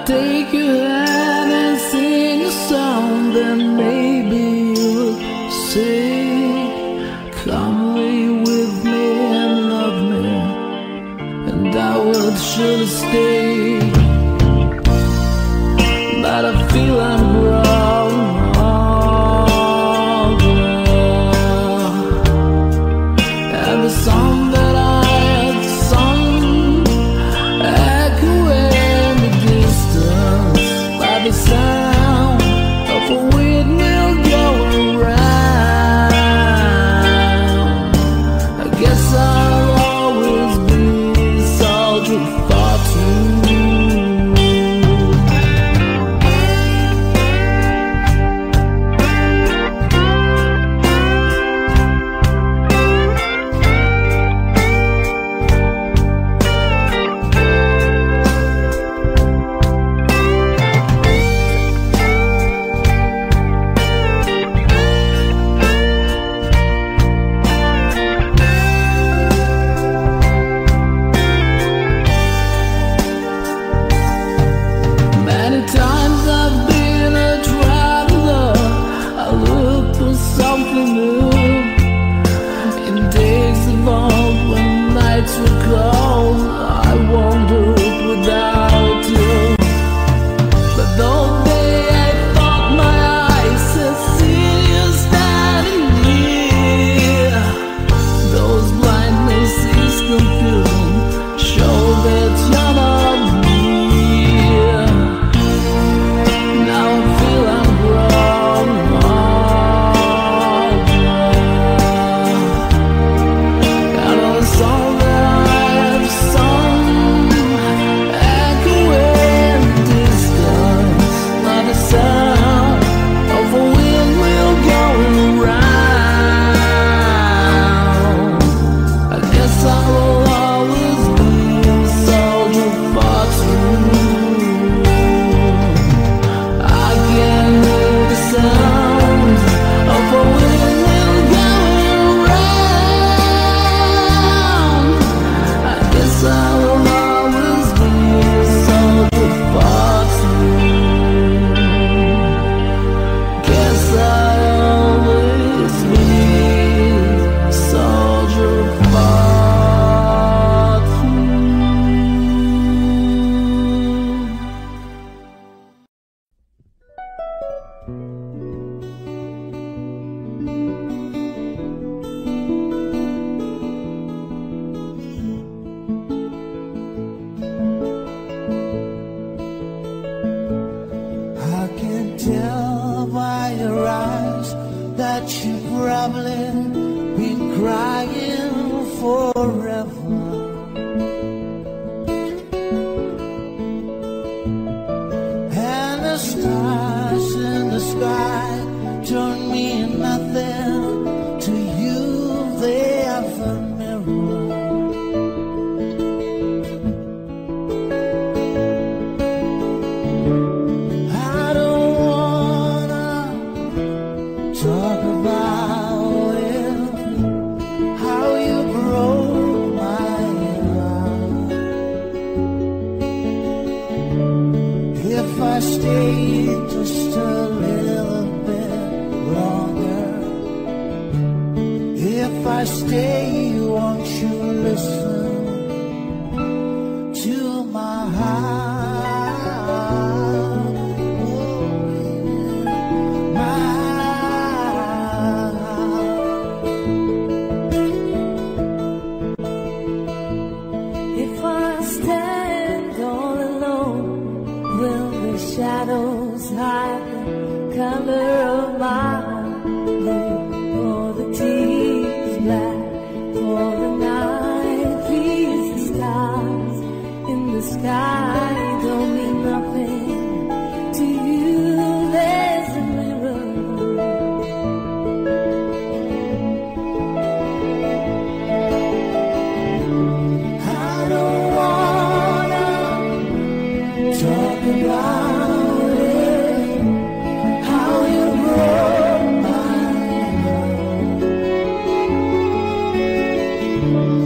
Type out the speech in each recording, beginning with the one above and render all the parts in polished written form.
take your hand and sing a song, then maybe you'll say, come away with me and love me, and I would surely stay. But I feel I'm wrong, and the song that I had sung echo in the distance by the sound of a windmill going round. I guess I'll always be a soldier far too.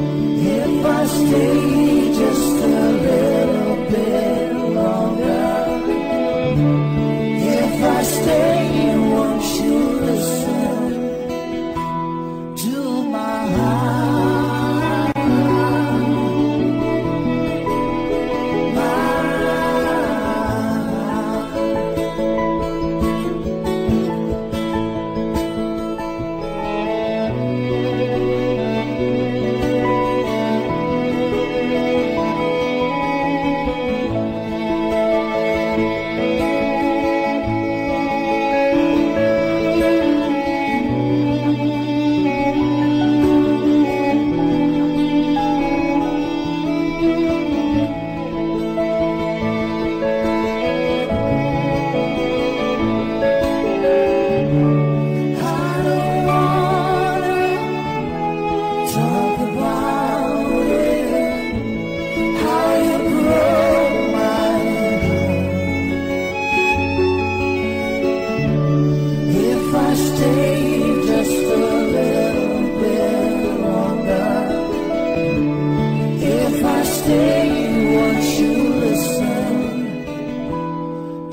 Stay just a little bit longer.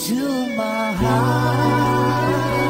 to my heart.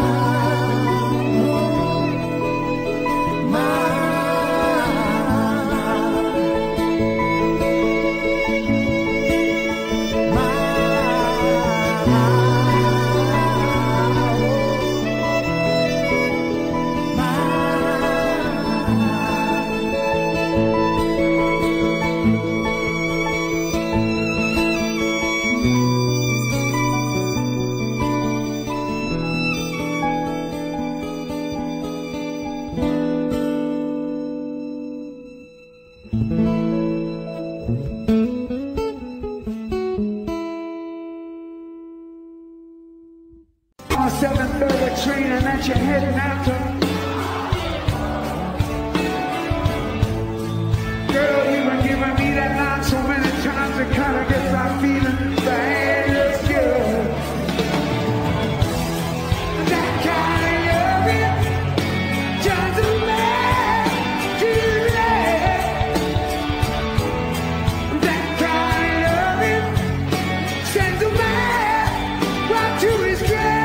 On 7:30 train and that you're heading out to. Girl, you've been giving me that line so many times it kind of gets my feeling bad. It's good. That kind of loving turns a man to lead. That kind of loving sends a man right to his grave.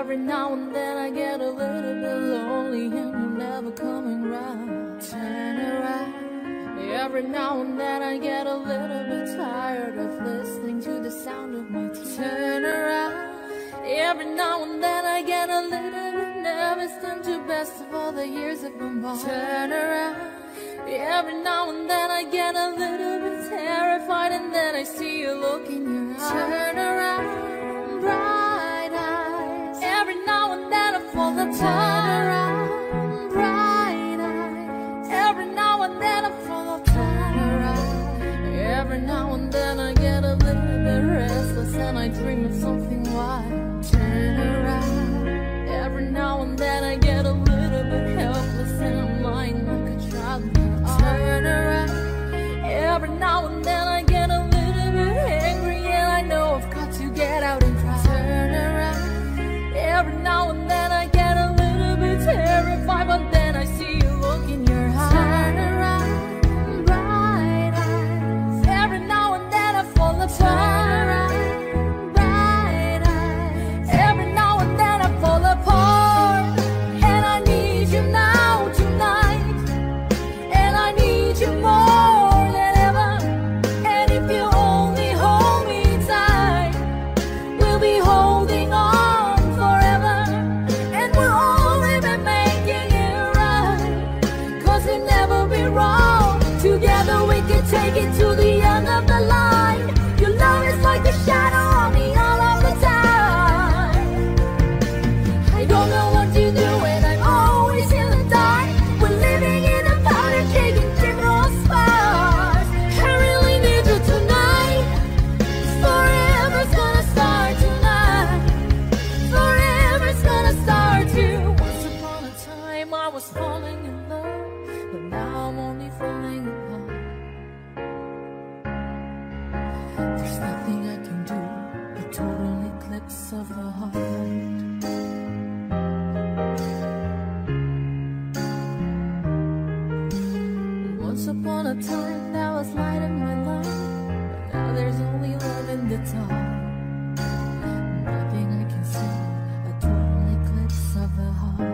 Every now and then I get a little bit lonely and you're never coming round. Turn around. Every now and then I get a little bit tired of listening to the sound of my tears. Turn around. Every now and then I get a little bit nervous and too best of all the years have gone by. Turn around. Every now and then I get a little bit terrified and then I see you look in your eyes. Turn around, bright eyes. Every now and then I fall apart. Turn around, bright eyes. Every now and then I fall apart. Turn around. Every now and then I get a little bit restless and I dream of something wild. Turn around. Every now and then I get a little bit helpless and I'm lying like a child. Turn around. Every now and then I get a little bit angry and I know I've got to get out and cry. Turn around. Every now and then I get a little bit terrified, but then I see you look in your eyes. Turn around, bright eyes. Every now and then I fall apart. Turn around, bright eyes. Every now and then I fall apart. And I need you now tonight. And I need you more than ever. And if you only hold me tight, we'll be holding on forever. And we'll only be making it right. 'Cause we'll never be wrong. Together we can take it to the end of the line. Your love is like a shadow on me all of the time. I don't know what to do and I'm always in the dark. We're living in a powder cake and different spots. I really need you tonight. Forever's gonna start tonight. Forever's gonna start you. Once upon a time I was falling in love, but now I'm only falling apart. There's nothing I can do, a total eclipse of the heart. Once upon a time there was light in my life, but now there's only love in the dark. Nothing I can see, a total eclipse of the heart.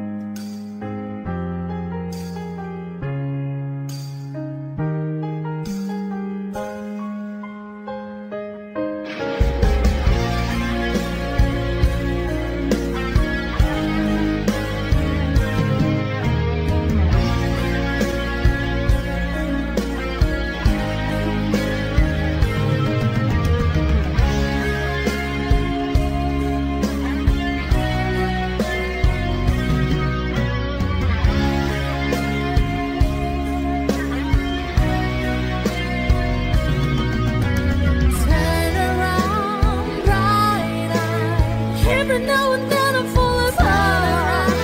Turn around, bright eyes. Every now and then I fall apart.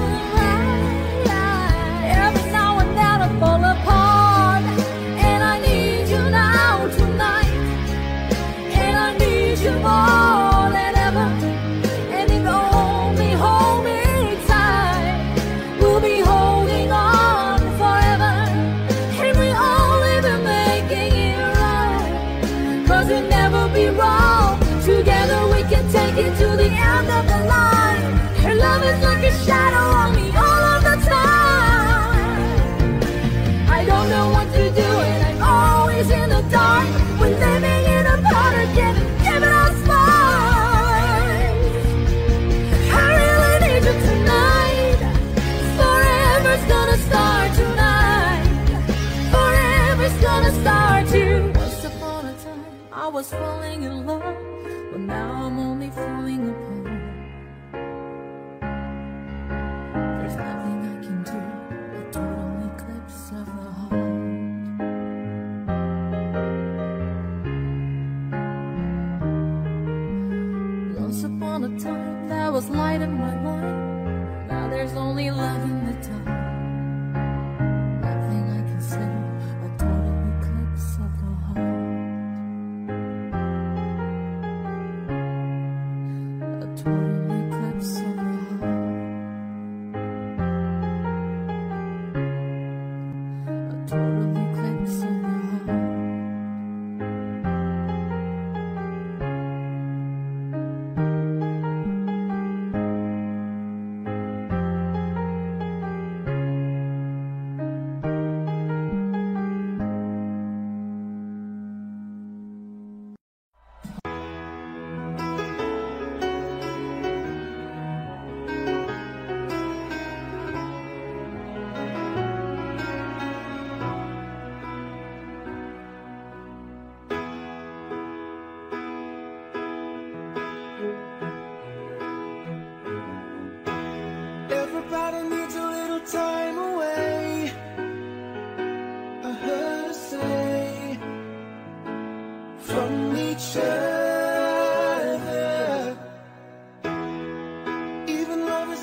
Every now and then I fall apart. And I need you now tonight. And I need you more than ever. And if you only hold me tight, we'll be holding on forever. And we only be making it right. 'Cause we'll never be wrong. Together we can take it to the end of the line. Her love is like a shadow on me all of the time. I don't know what to do and I'm always in the dark. We're living in a powder keg, giving us fight. I really need you tonight. Forever's gonna start tonight. Forever's gonna start you. Once upon a time I was falling in love, but now I'm only falling apart. There's nothing I can do, a total eclipse of the heart. Once upon a time there was light in my life. Now there's only love in the dark. Nothing I can say, a total eclipse of the heart. A total eclipse of the heart. A total eclipse of the heart.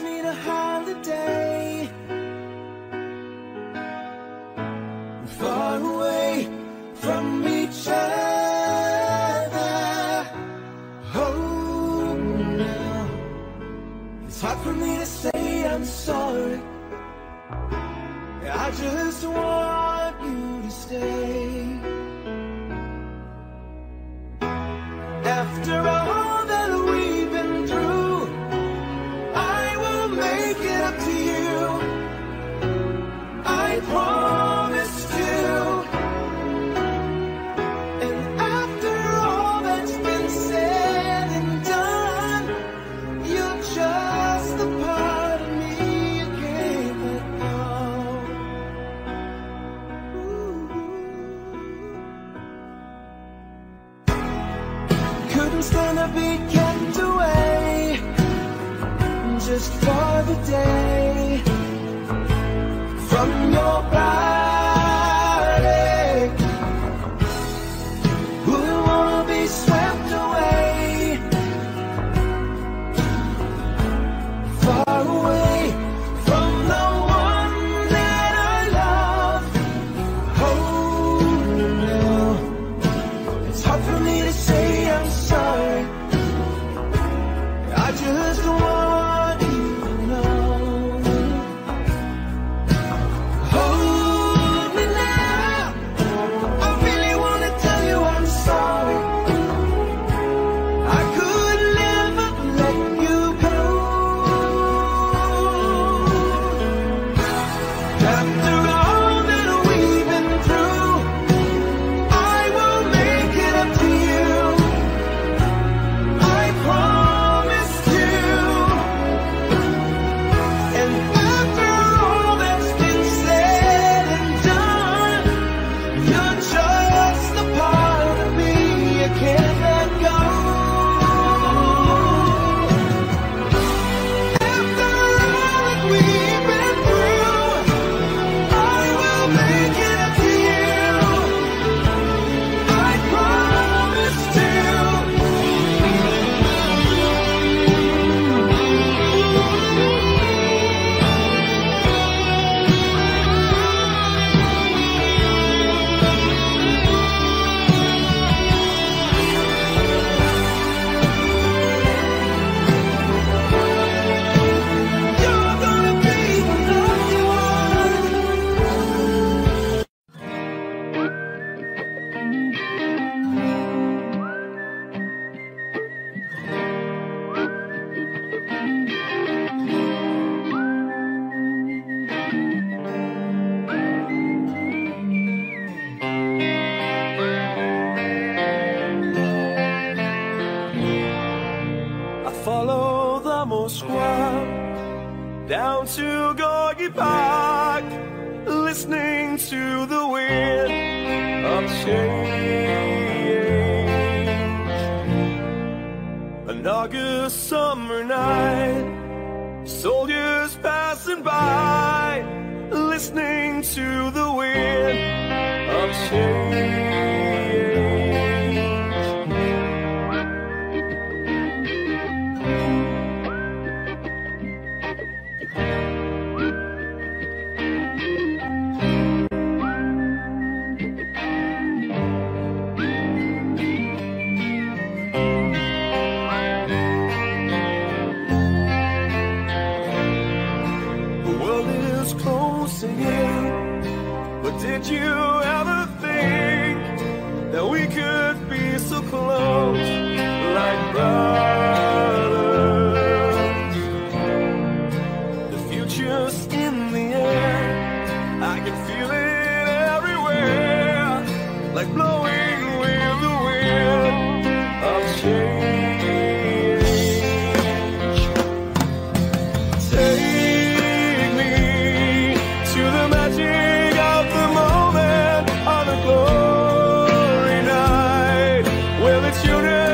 need a holiday, far away from each other. Oh no, it's hard for me to say I'm sorry. I just want you to stay. After all that we've been through, I will make it up to you. I promise to. And after all that's been said and done, you're just the part of me you can't let go. Couldn't stand to be kept away just for the day from your body. Wouldn't wanna be swept away, far away from the one that I love. Oh no, it's hard for me to say I'm sorry. I just want you to know. Hold me now, I really wanna tell you I'm sorry. I could never let you go. After all that we've been through, I will make it up to you. I promise to. And after all that's been said and done, you're just the part of me you can't let go. After all that we've been through, I will make it up to you. I promise to. You're gonna be the lucky one. I follow the Moskwa down to Gorky Park, listening to the wind of change. An August summer night, soldiers passing by, listening to the wind of change. The world is closing in, but did you ever think that we could be so close, like brothers? The future's in the air, I can feel it everywhere, like blowing with the wind of change. Take me to the magic of the moment on a glory night, where the children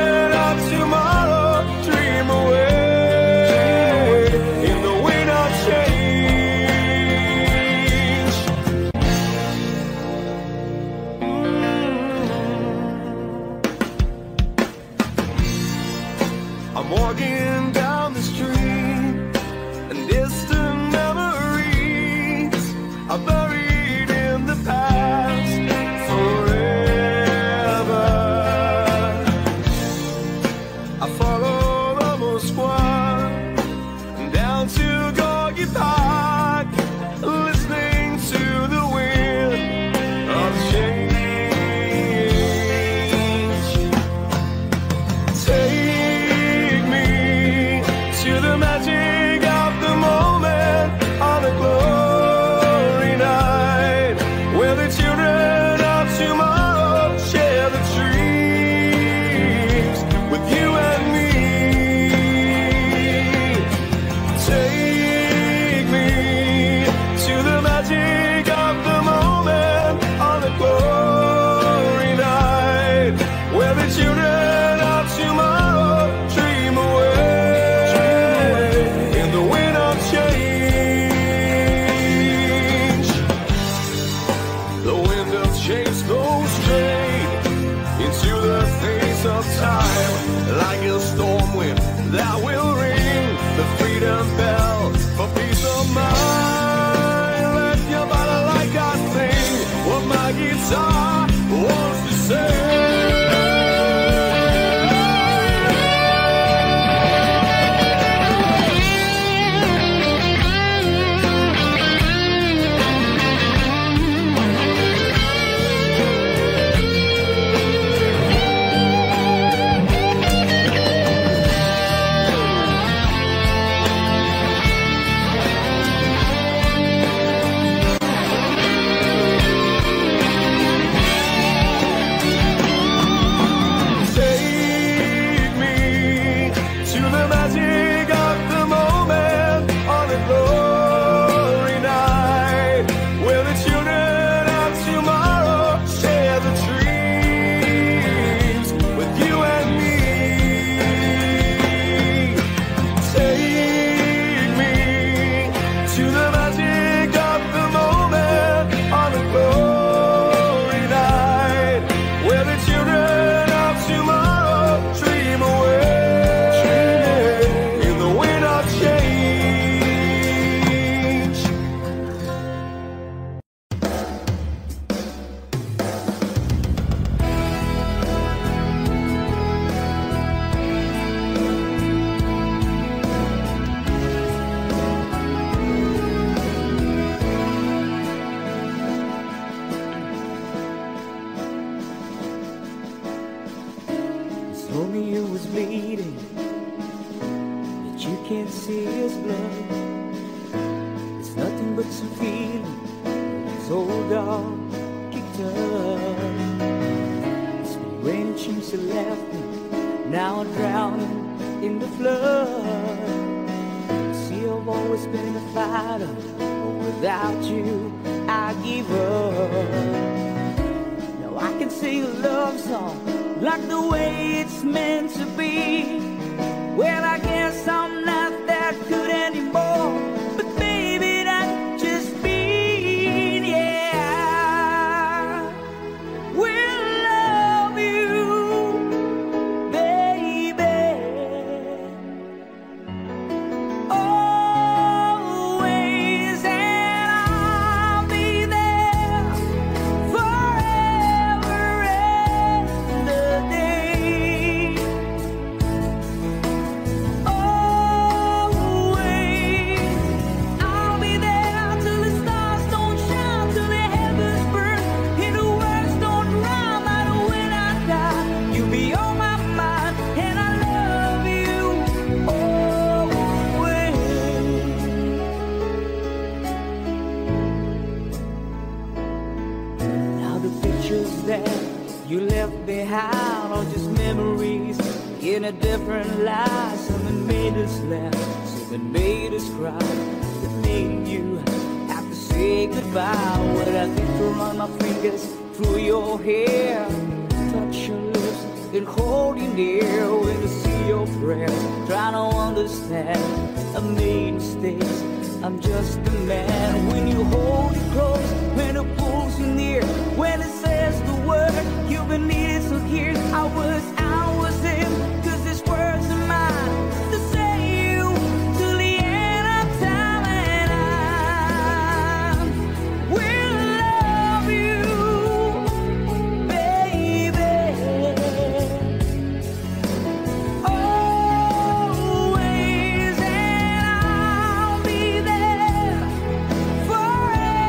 and bell for peace of mind. Let your body like I sing what my guitar wants to say. Romeo was bleeding, but you can't see his blood. It's nothing but some feeling his old dog kicked up. It's the rain since he left me, now I'm drowning in the flood. See, I've always been a fighter, but without you, I give up. Now I can sing a love song like the way it's meant to be. Well, I guess I'm not that good anymore, but baby, that's just me, yeah. We'll love you, baby, always, and I'll be there forever and a day. Always, I'll be there till the stars don't shine, till the heavens burn, and the words don't rhyme. Out when I die, you'll be on my mind, and I love you always. Now the pictures that you left behind are just memories in a different light. Something made us laugh, something made us cry, that made you have to say goodbye. What I did to run my fingers through your hair, touch your lips and hold you near. When to see your prayers, trying to understand, I made mistakes, I'm just a man. When you hold it close, when it pulls you near, when it says the word you've been needing so here, I was him, 'cause these words are mine to say you till the end of time, and I will love you, baby, always, and I'll be there forever.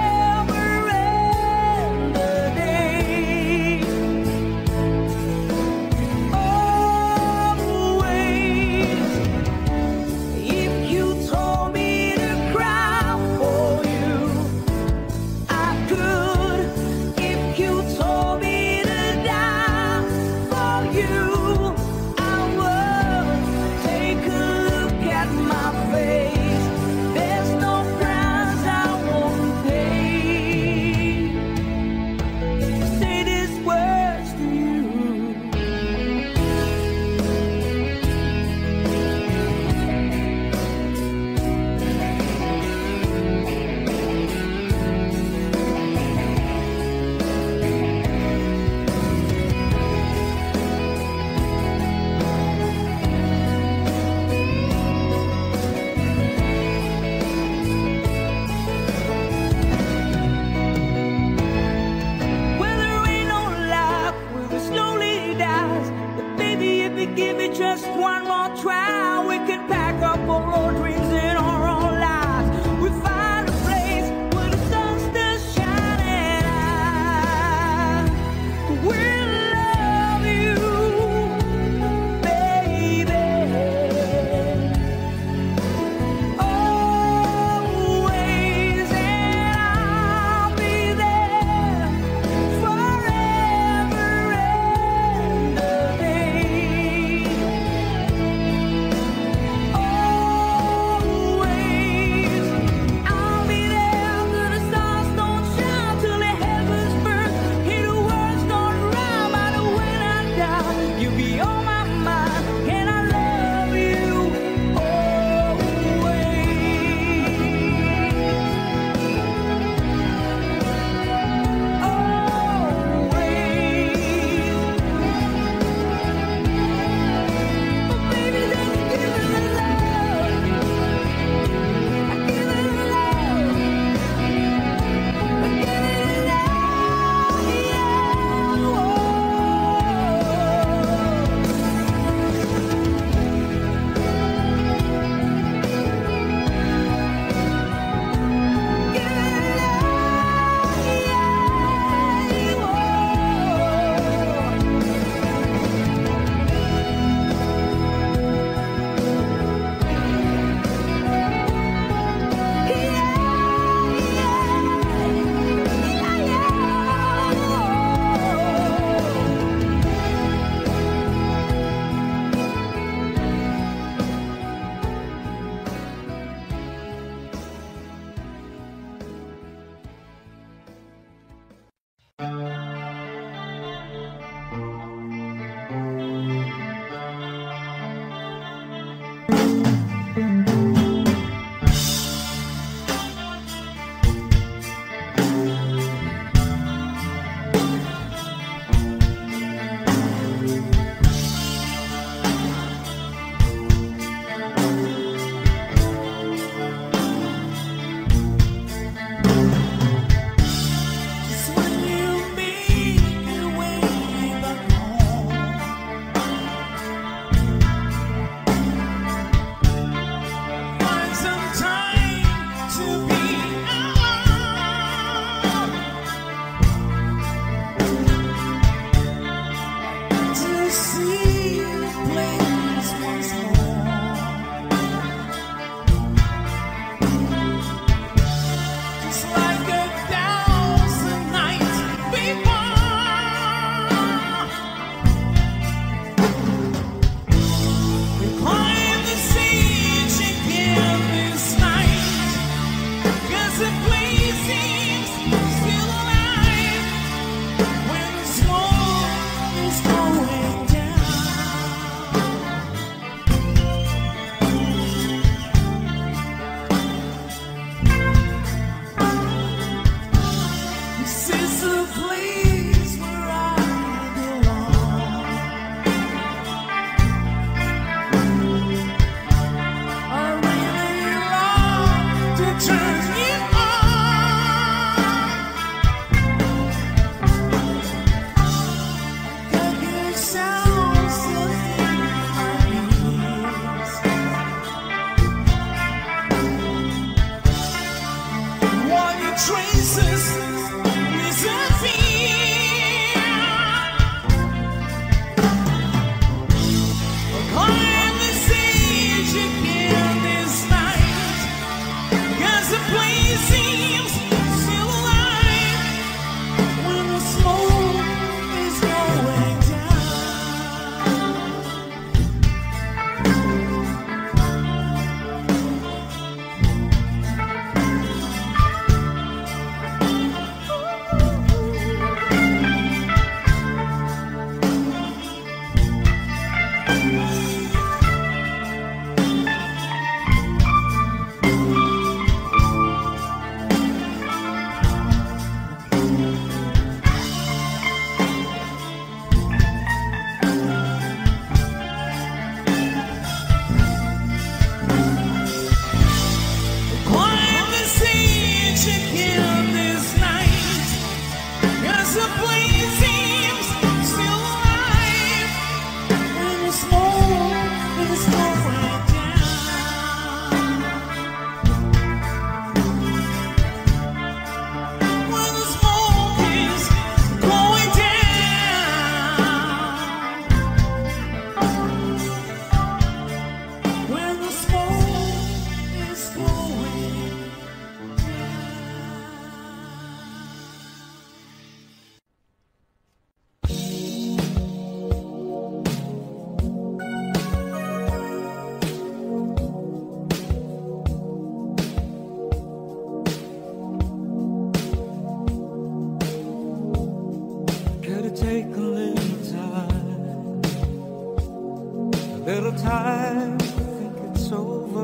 little time, I think it's over.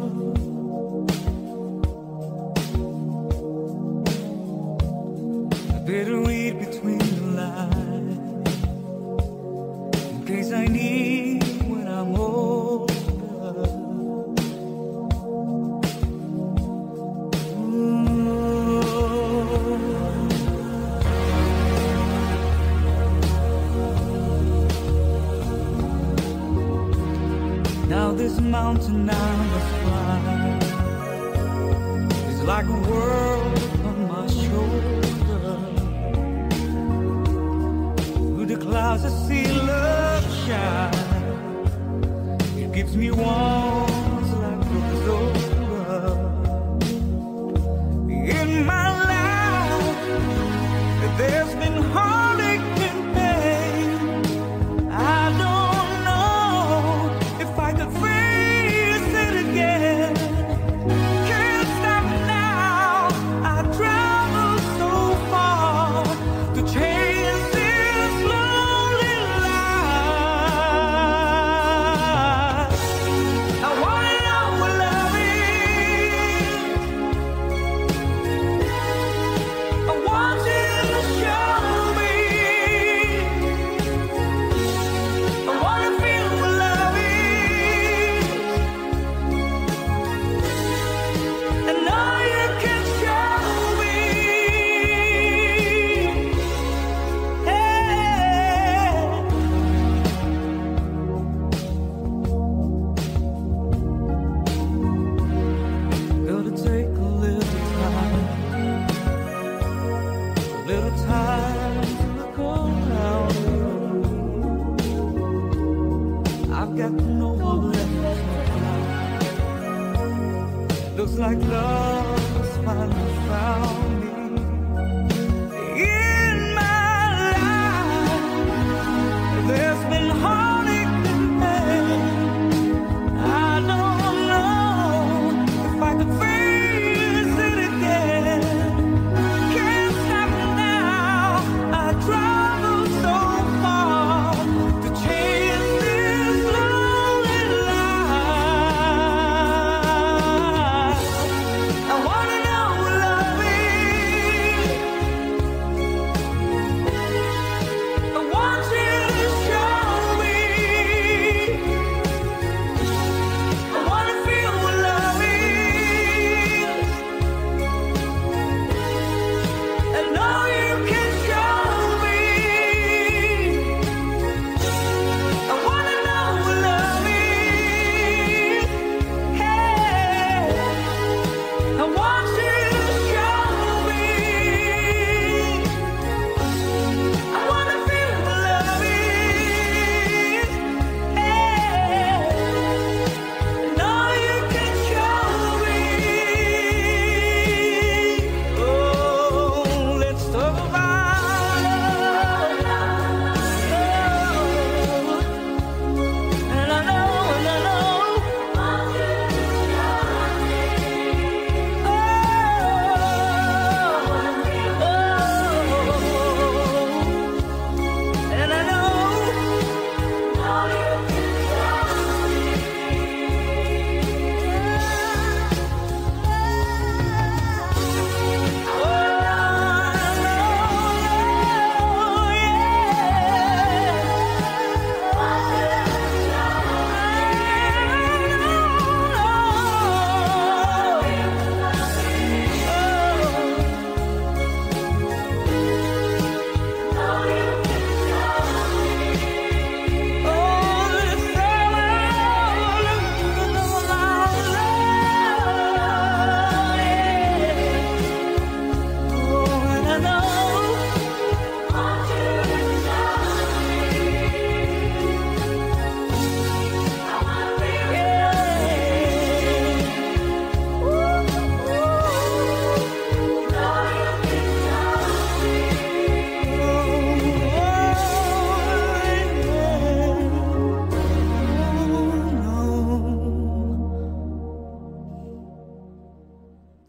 I better read between the lines in case I need when I'm older. Now this mountain I must climb is like a world on my shoulder. Through the clouds I see love shine. It gives me warmth like it's over. In my life there's been heartache and pain. I don't know if I could face it again. Can't stop now. I traveled so far to chase this lonely life. I wanna know what love is. I want you to show me. I wanna feel what love is. And now you can show me. Hey. Gotta take a little time to look around me. I've got no left to cry. Looks like love has finally found me. In my life, there's been heartache and pain. I don't know if I could face it again. Can't stop now. I traveled so far to chase this lonely life. I wanna know what love is.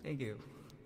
Thank you.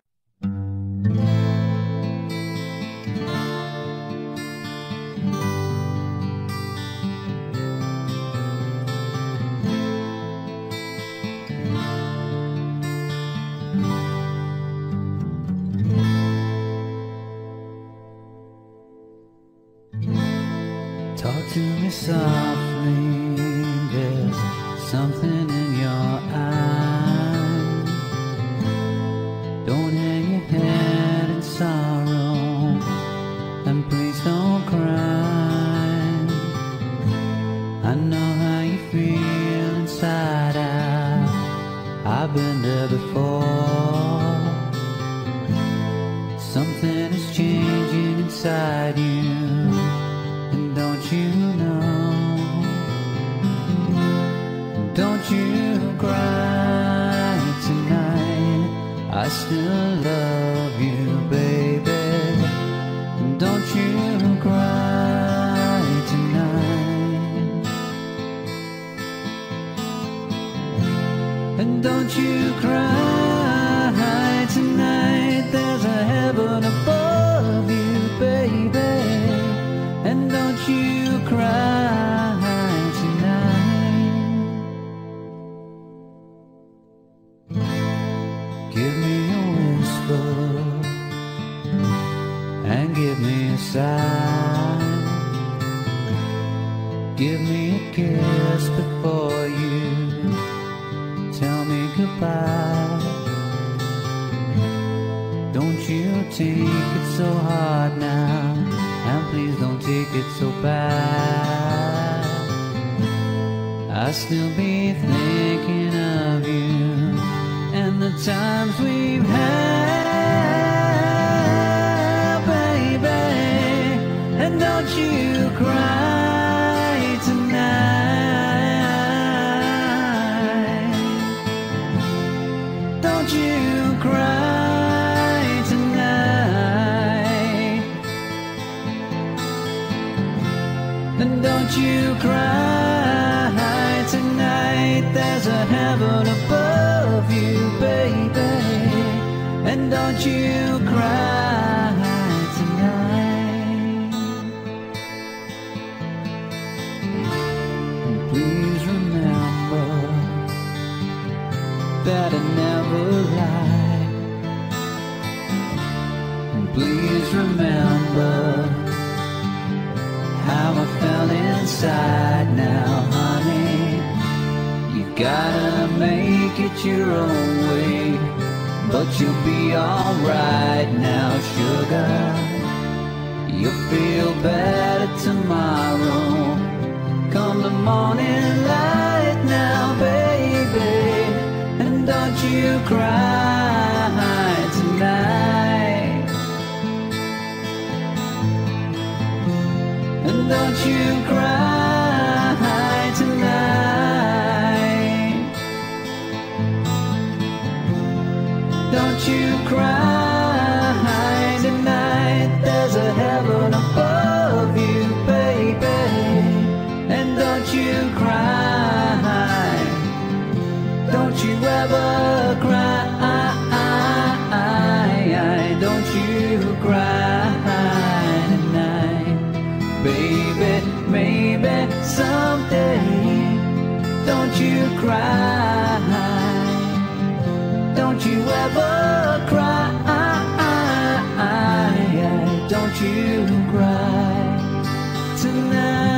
Talk to me softly, there's something in your eyes. Don't hang your head in sorrow, and please don't cry. I know how you feel inside out, I've been there before. Something is changing inside you, don't you know? Don't you cry tonight, I still love you, baby. Don't you cry tonight. And don't you cry tonight, there's a heaven above you, baby. And don't you cry tonight. Give me a whisper and give me a sigh. Give me a kiss before you tell me goodbye. Don't you take it so hard now, and please don't take it so bad. I'll still be thinking of you and the times we've had, baby. And don't you cry tonight. Don't you cry tonight. And don't you cry tonight, there's a heaven above you, baby. And don't you cry tonight. And please remember that I never lied. And please remember how I felt inside now, honey. You gotta make it your own way, but you'll be alright now, sugar. You'll feel better tomorrow, come the morning light now, baby. And don't you cry tonight. And don't you cry tonight. Don't you cry tonight, there's a heaven above you, baby. And don't you cry. Don't you ever cry. Don't you cry tonight. Baby, maybe someday. Don't you cry. Don't you ever cry. Don't you cry tonight.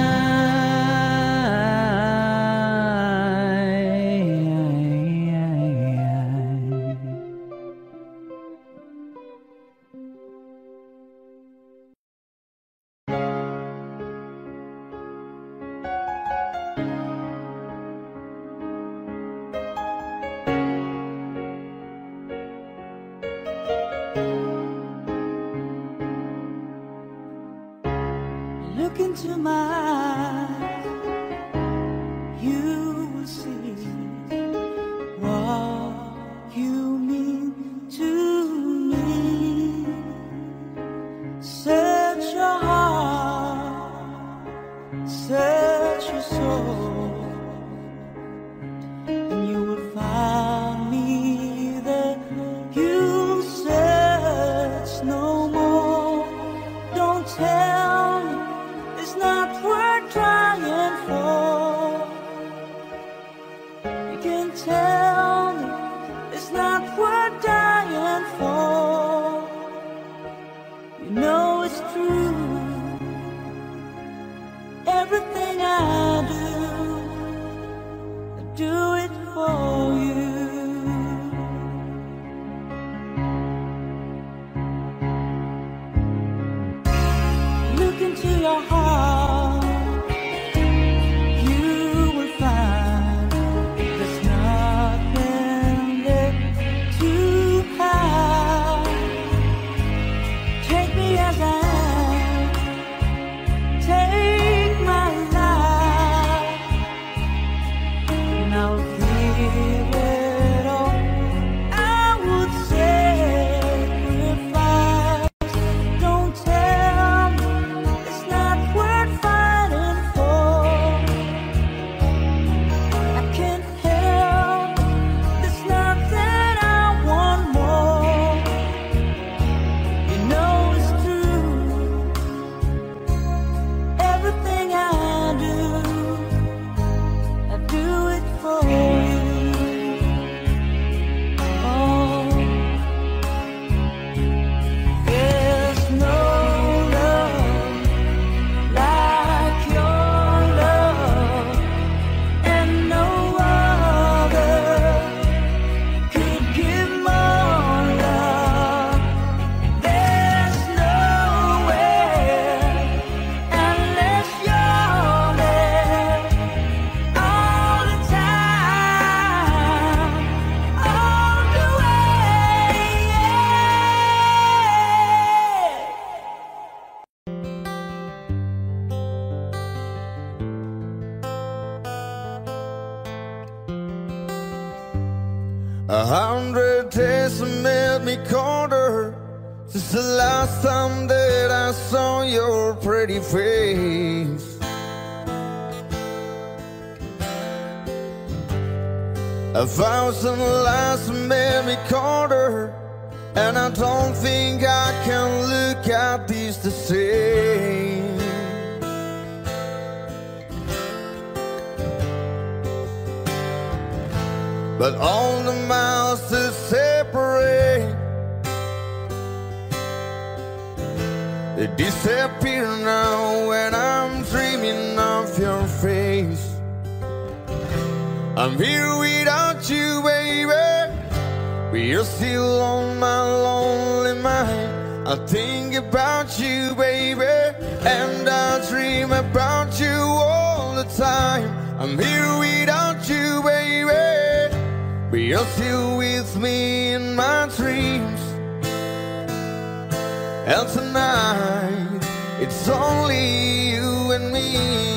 Look into my eyes, you will see what you mean to me. Search your heart, search your soul, and you will find me there. You and fall. You know it's true. Everything I do it for you. Look into your heart, you will find there's nothing there to hide. Take me as I am, take my life, and I'll give it all. I would sacrifice. Don't tell me it's not worth fighting for. I can't help, there's nothing I want more. You know it's true. Everything I do it for you. Oh, there's no love like your love, and no other could give more love. There's nowhere unless you're there all the time, all the way. A 100 days have made me colder since the last time that I saw your pretty face. 1,000 lies have made me colder, and I don't think I can look at these the same. But all the miles that separate, they disappear now when I'm dreaming of your face. I'm here without you, baby, but you're still on my lonely mind. I think about you, baby, and I dream about you all the time. I'm here without you, baby, but you're still with me in my dreams. And tonight, it's only you and me.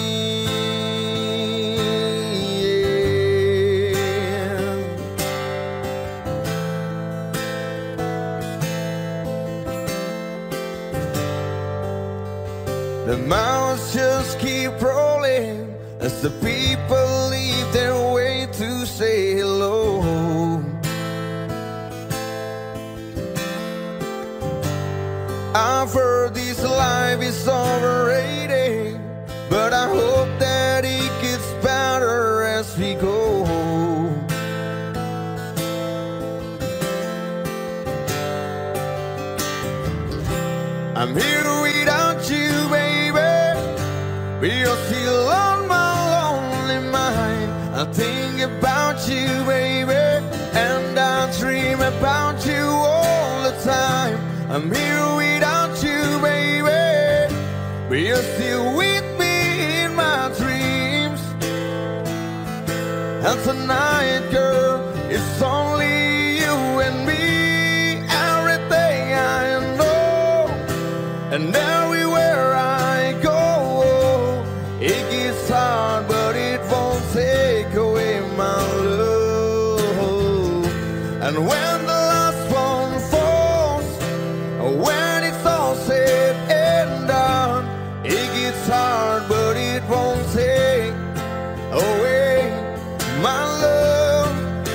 The miles just keep rolling as the people leave their way to say hello. I've heard this life is overrated, but I hope that it gets better as we go. I'm here without you, baby, but you're still on my lonely mind. I think about you, baby, and I dream about you all the time. I'm here without you, baby, but you're still with me in my dreams. And tonight, girl, it's only you and me. Everything I know, and everywhere I go, it gets hard, but it won't take away my love. And when the last one falls, when it's all said and done, it gets hard, but it won't take away my love.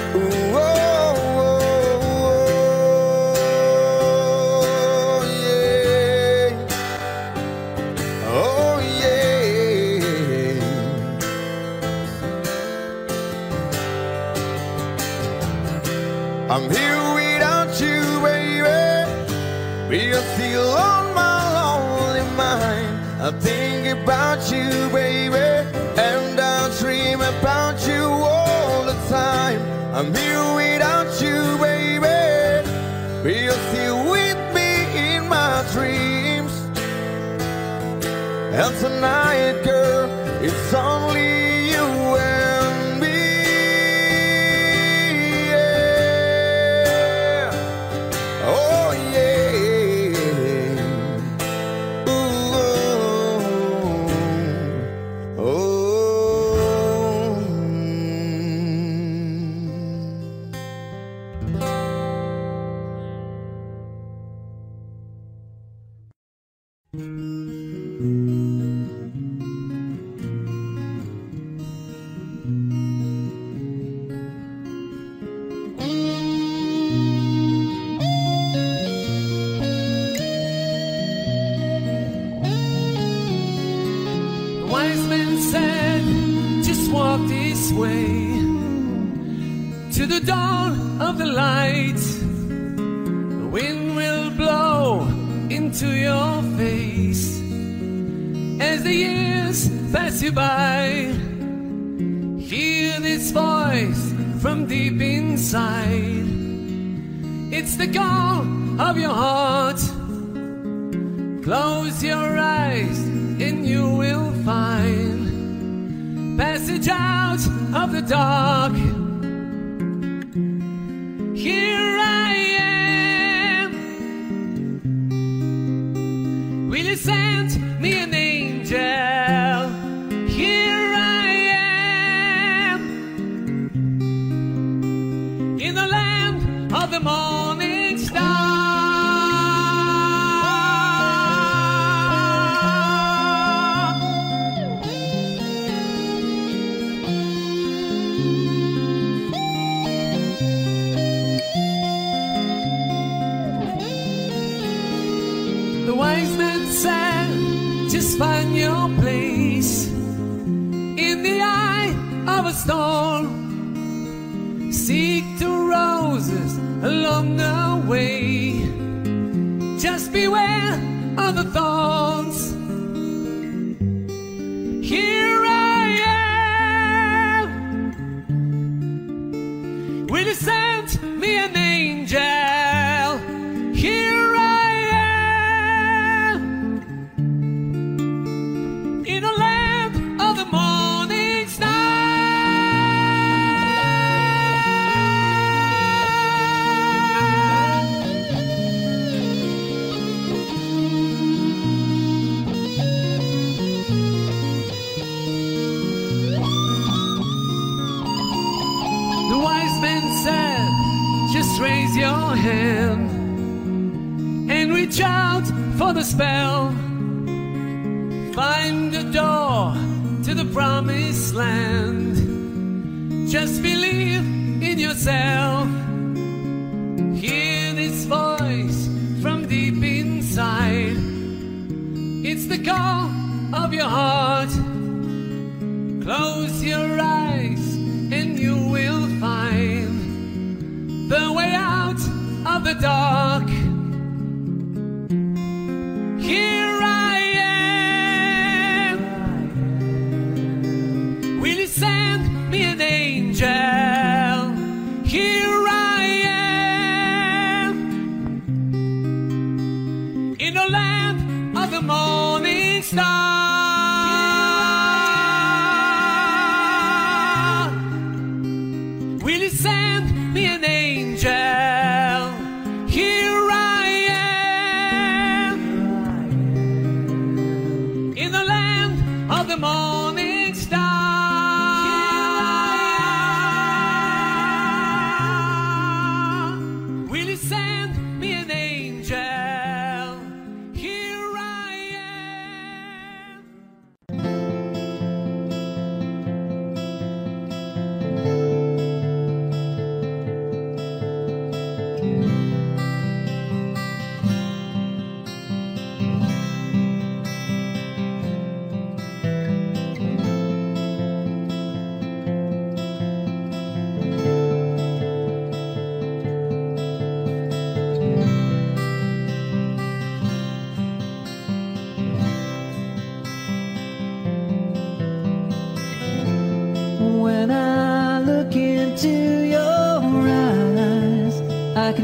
but you're still on my lonely mind. I think about you, baby, and I dream about you all the time. I'm here without you, baby, but you're still with me in my dreams. And tonight, girl, it's only you and me. Yeah. Oh yeah. Ooh. Oh. Wise men said, just walk this way to the dawn of the light. The wind will blow into your face as the years pass you by. Hear this voice from deep inside. It's the call of your heart. Close your eyes and you will find passage out of the dark. Here I am. Will you send me an angel? Here I am in the land of the morning star. The wise man said, just find your place in the eye of a storm. Seek the roses along the way. Just beware of the thorns. Here I am. Will you send me an angel? Here I am in the land of the morning star. The wise man said, just raise your hand and reach out for the spell. Find the door to the promised land. Just believe in yourself. Hear this voice from deep inside. It's the call of your heart. Close your eyes and you will find the way out of the dark. Here I am. Will you send me an angel? Here I am in the land of the morning star. Will you send me an angel? Here I am in the land of the morning star. Will you send me an angel? Here I am.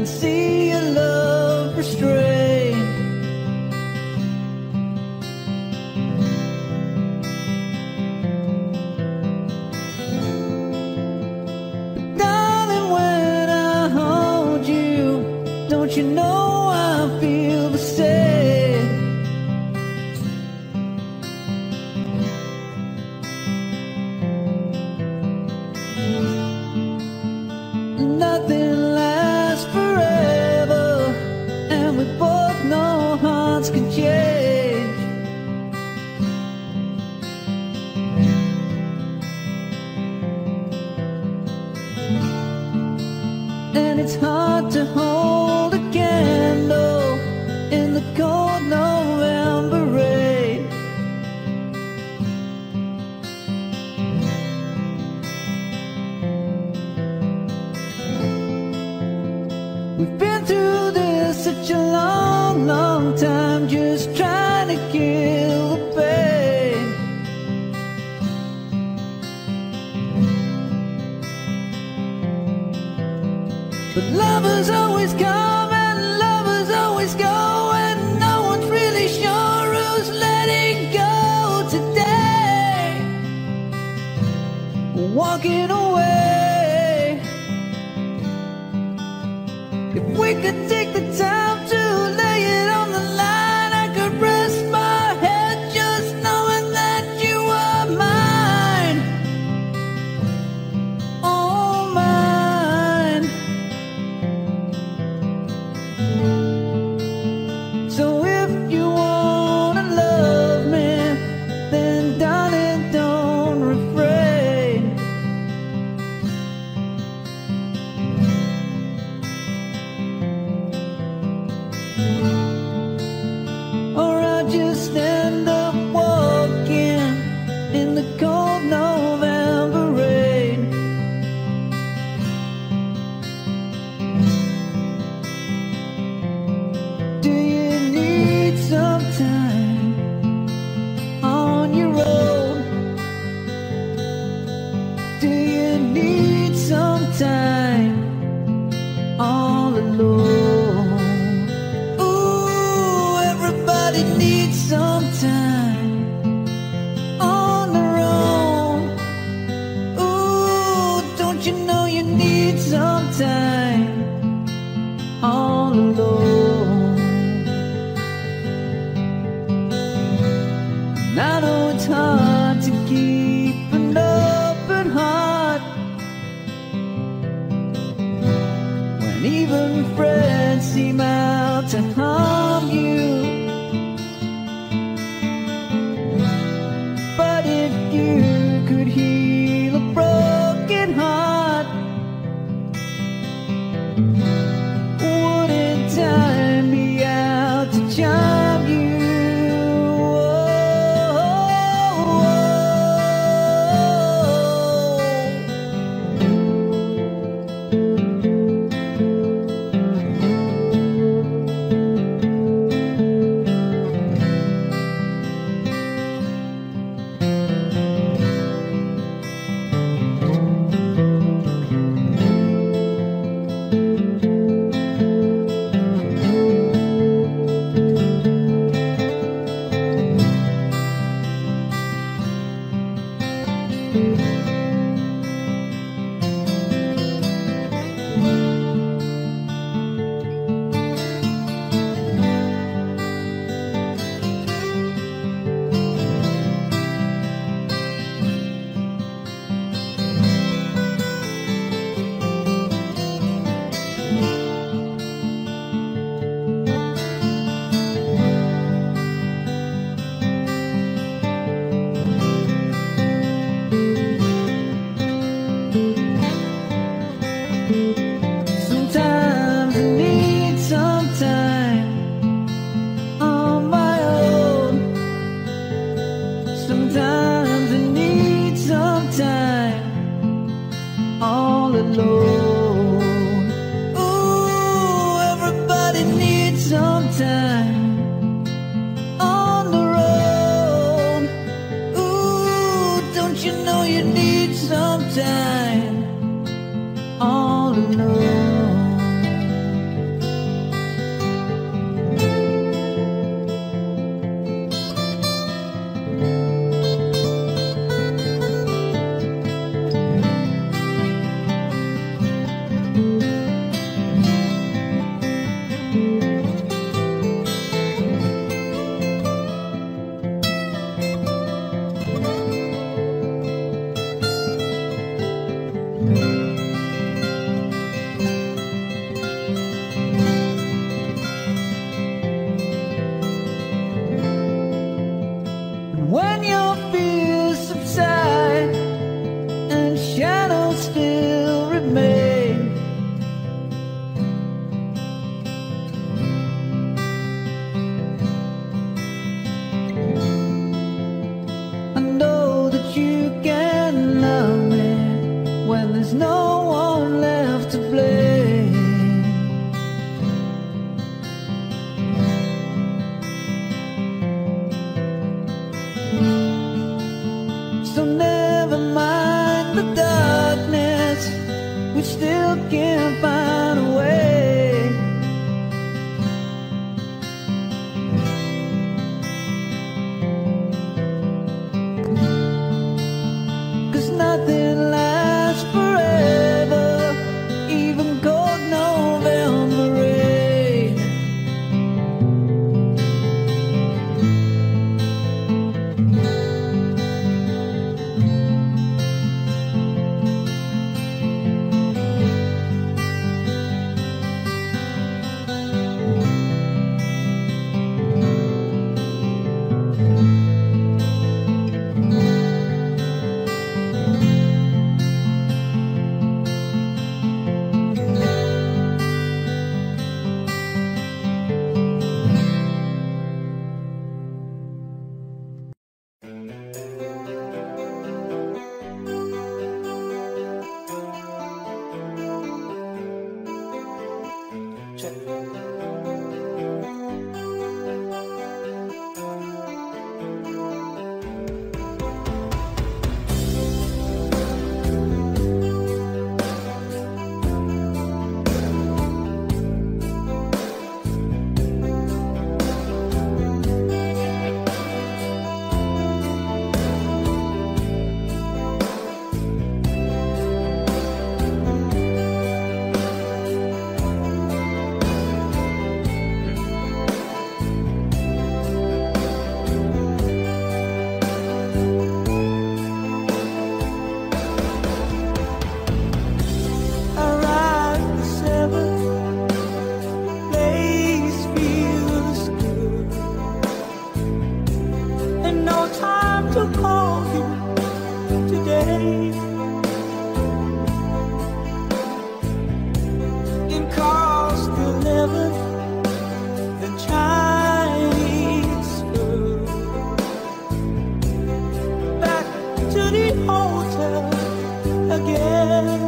and see your love restrained. But darling, when I hold you, don't you know I feel the same? Nothing lasts forever, and we both know hearts can change. And it's hard to hold a candle in the cold November rain. We've been through this such a long, long time, just trying to kill the pain. But lovers always come and lovers always go, and no one's really sure who's letting go today. Walking away. If we could take the time to lay it on the line, I could rest my head just knowing that you are mine. Oh, mine. So if you wanna love me, then darling, don't refrain. Or I'll just end up walking in the cold November rain. Do you need some time on your own? Do you need some time all alone? Ooh, everybody needs some time on their own. Ooh, don't you know you need some time all alone? And I know it's hard to keep an open heart when even friends seem out to harm you. But if you could heal a broken heart, wouldn't time Chinese food. Back to the hotel again.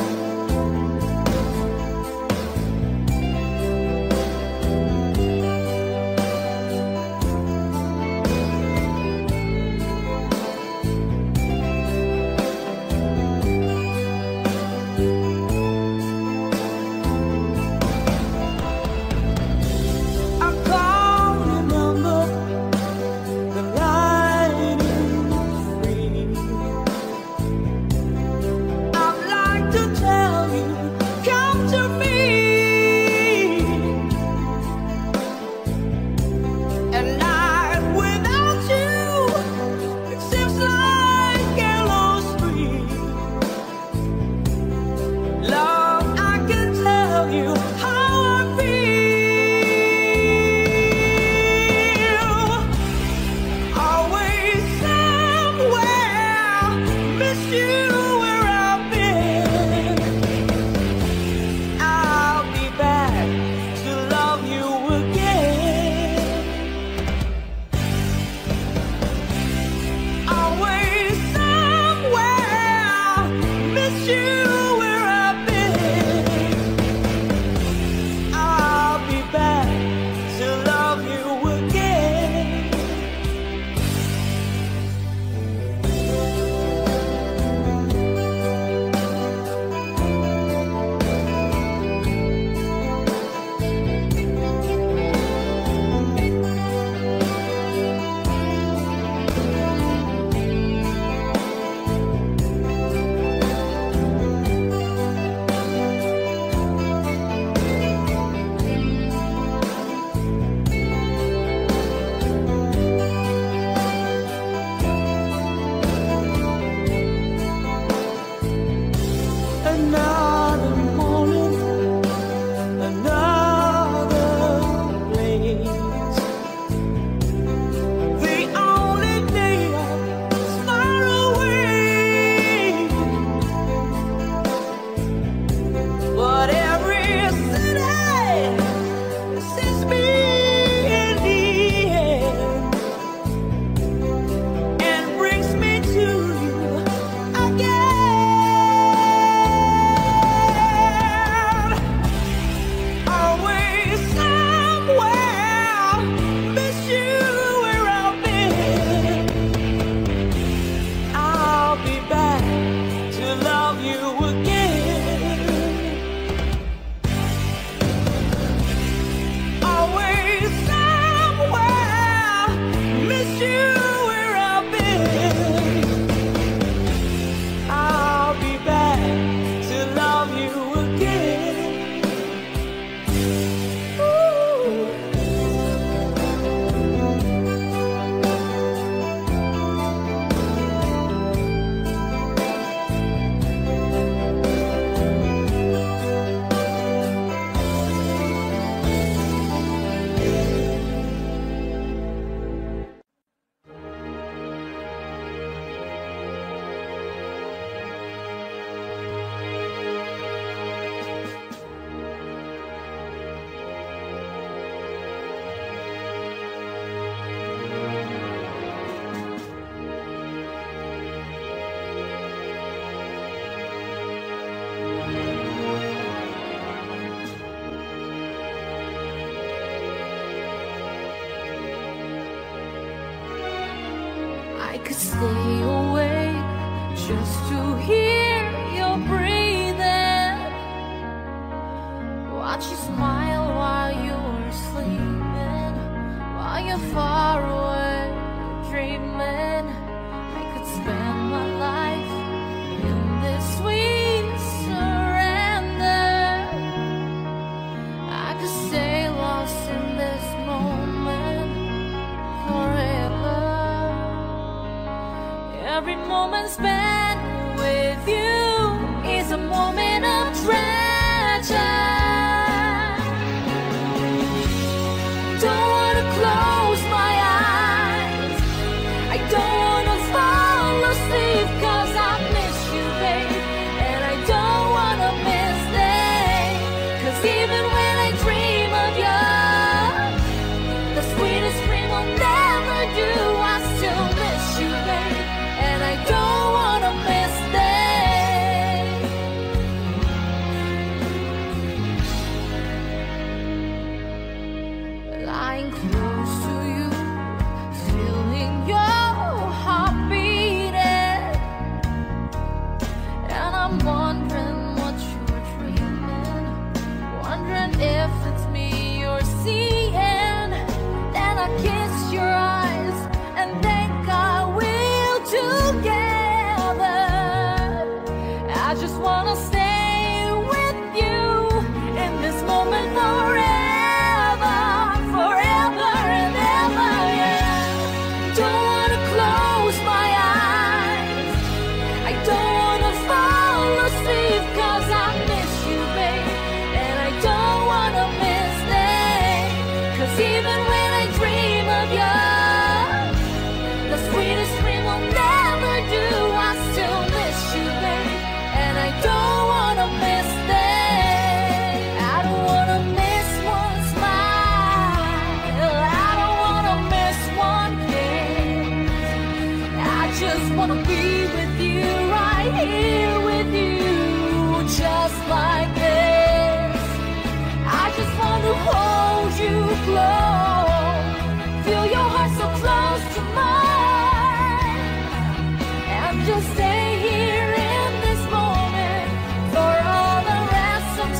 could stay awake just to hear your breathing, watch you smile while you're sleeping, while you're far away dreaming. I could spend my life in this sweet surrender. I could stay lost in this moment forever. Every moment spent with you is a moment of treasure. Don't wanna close my eyes, I don't wanna fall asleep, 'cause I miss you, babe, and I don't wanna miss day. 'Cause even when I dream of you, lying close to you, feeling your heart beating, and I'm wondering what you're dreaming, wondering if it's me you're seeing. Then I kiss your eyes and think I will together. I just wanna stay with you in this moment forever, forever and ever, yeah. Don't wanna close my eyes, I don't wanna fall asleep, 'cause I miss you, babe, and I don't wanna miss them. 'Cause even when I dream of you, the sweetest dream will never do. I still miss you, babe, and I don't wanna miss them. I don't wanna miss one smile, I don't wanna miss one kiss. I just wanna be with you, right here with you, just like this. I just want to hold you close, feel your heart so close to mine, and just stay here in this moment for all the rest of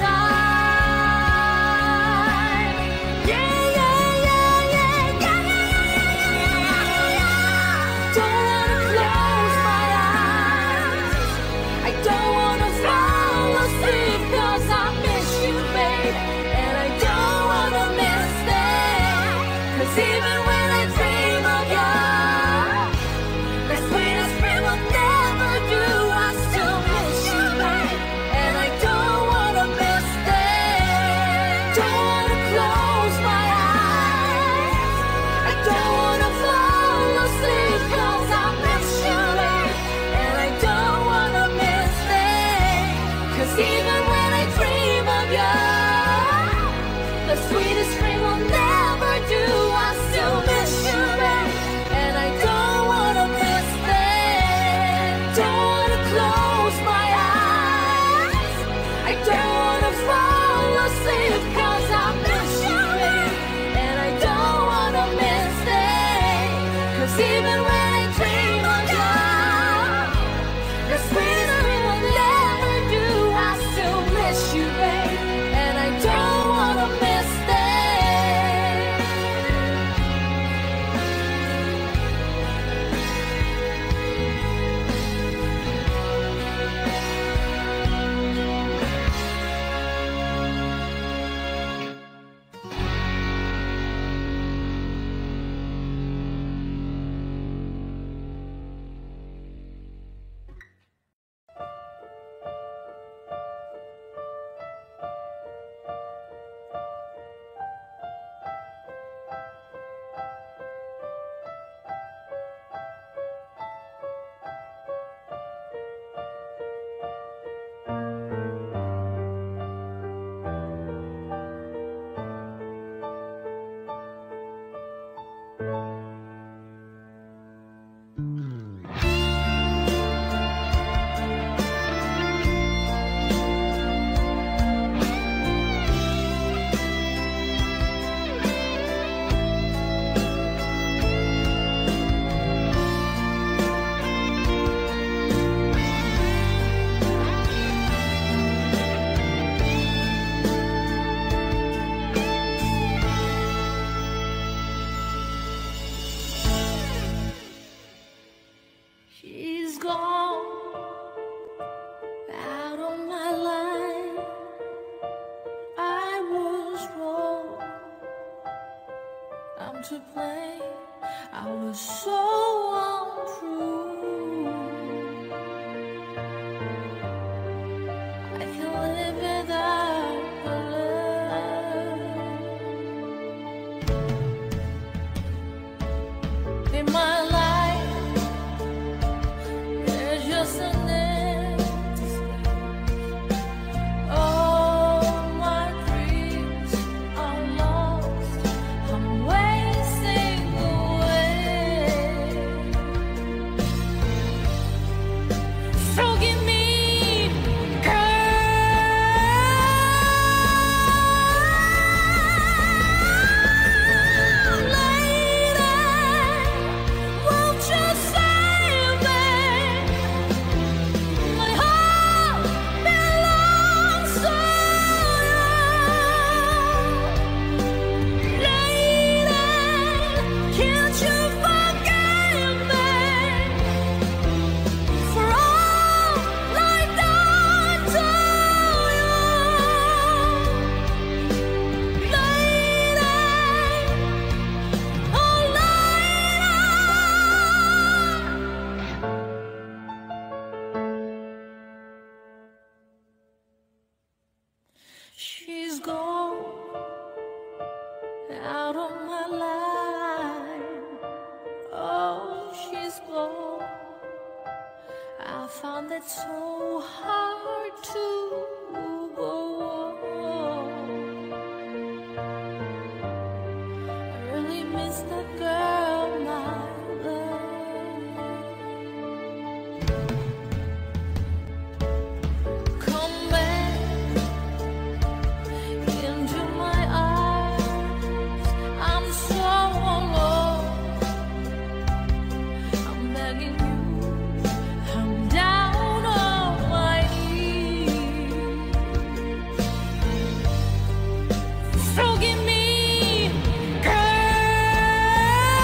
time. Yeah, yeah, yeah, yeah, yeah, yeah, yeah. Don't wanna close my eyes, I don't wanna fall asleep, 'cause I miss you, babe, and I don't wanna miss them. 'Cause even when I dream of you, the sweetest dream will never do. I still miss you, babe, and I don't wanna miss them. Don't wanna close my eyes, I don't wanna fall asleep, 'cause I miss you, babe, and I don't wanna miss them. 'Cause even when I dream of you, the sweetest dream will never do. I still miss you, babe, and I don't wanna miss them. Don't wanna close my eyes, I don't wanna fall asleep, 'cause I miss you, babe, and I don't wanna miss them. 'Cause even when I dream of you, the sweetest dream will never do. I still miss you, babe, and I don't wanna miss them. She's gone out of my life. I was wrong, I'm to blame. I was so untrue. I can't live without her love. In my life, there's just an empty space. All my dreams are lost, I'm wasting away. So give me courage. out of my life. Oh, she's gone. I found it so hard to go on. I really miss that girl, my love. Come back into my eyes. I'm so alone. I'm begging you. I'm down on my knees. Forgive me, girl.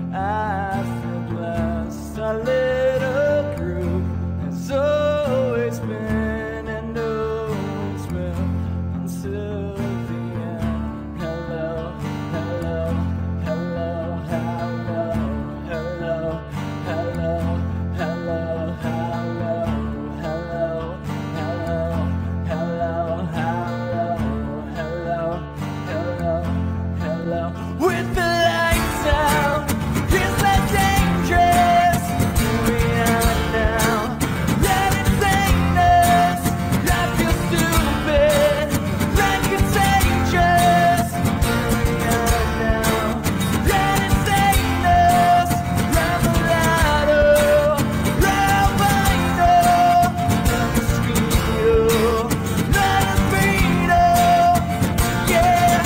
I feel blessed. Our little group has always been and always will until the end. Hello, hello, hello, hello, hello, hello, hello, hello, hello, hello, hello, hello, hello, hello. With the lights out, it's not dangerous. We are now. Let it sing us. I feel stupid, like contagious. We are now. Let it sing us. Round the ladder, round by door. Let us feel, let us beat up, yeah.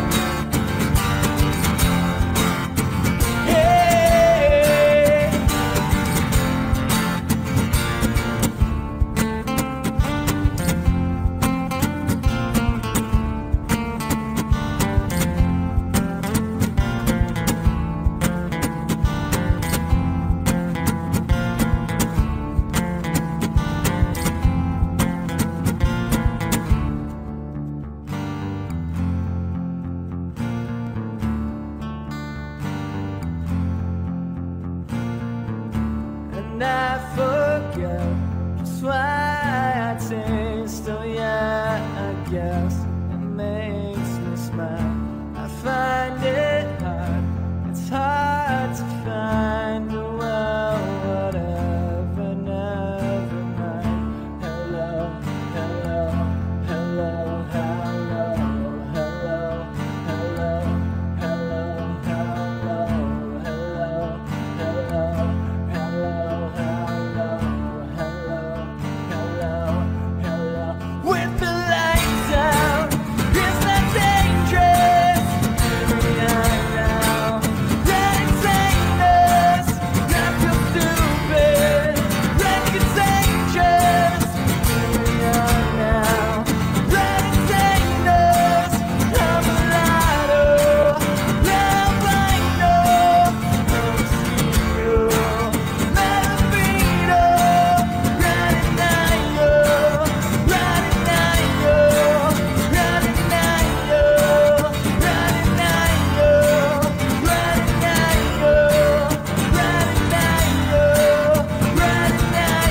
And I forget just why I taste. Oh yeah, I guess it makes me smile. I find it hard, it's hard to find a well, whatever, never mind. Hello, hello, hello, hello, hello, hello, hello, hello, hello, hello. With the lights out, it's not dangerous. We are now. Let it sing us. I feel stupid, like contagious. We are now. Let it sing us. I'm a ladder, round by door. Let us beat up, riding night, riding night, riding night, riding night, riding night, riding night, riding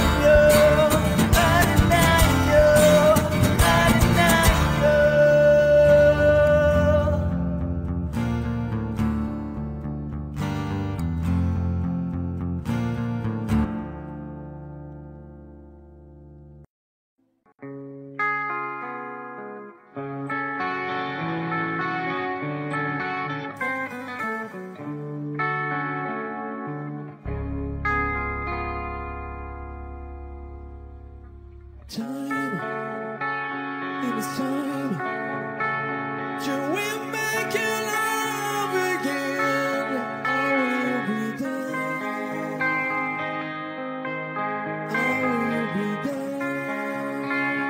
Time, it is time. Till we make it love again, I will be there. I will be there.